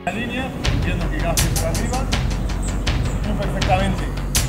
La línea, viendo que casi por arriba, tú perfectamente.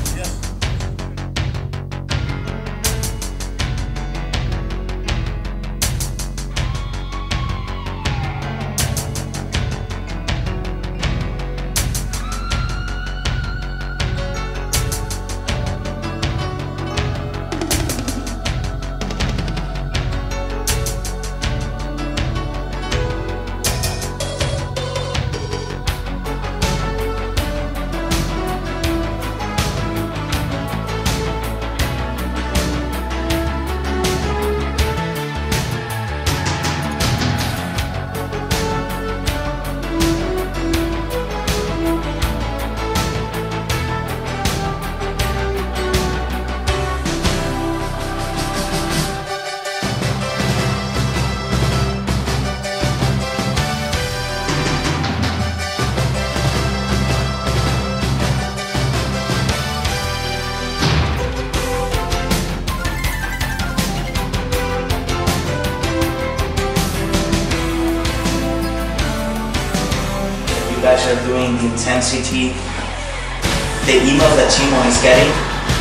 You guys are doing the intensity, the email that Timo is getting.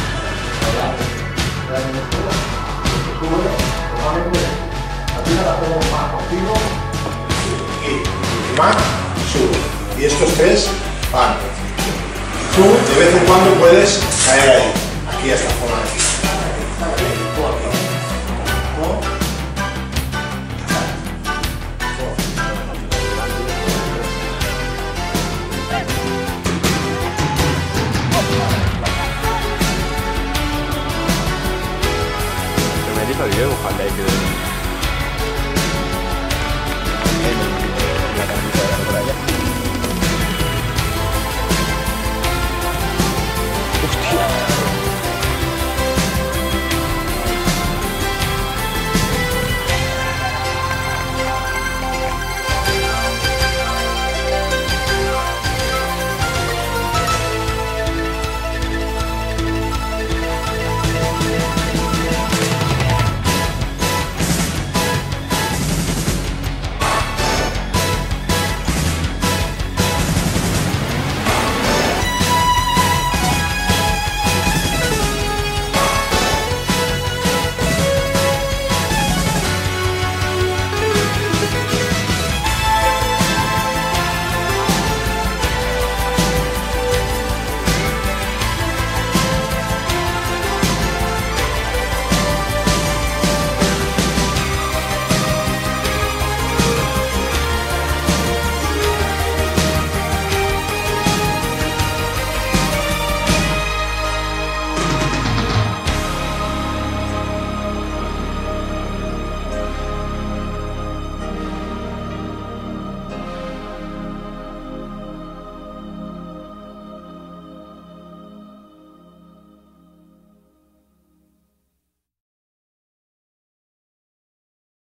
Y más, sube. Y estos tres van. Tú de vez en cuando puedes caer ahí, aquí a esta zona de aquí.